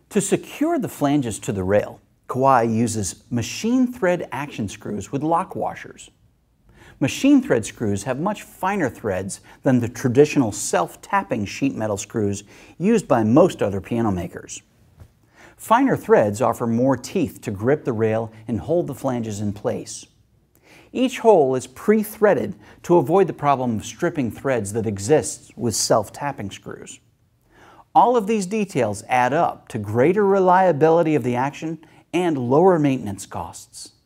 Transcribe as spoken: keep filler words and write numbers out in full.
To secure the flanges to the rail, Kawai uses machine thread action screws with lock washers. Machine thread screws have much finer threads than the traditional self-tapping sheet metal screws used by most other piano makers. Finer threads offer more teeth to grip the rail and hold the flanges in place. Each hole is pre-threaded to avoid the problem of stripping threads that exists with self-tapping screws. All of these details add up to greater reliability of the action and lower maintenance costs.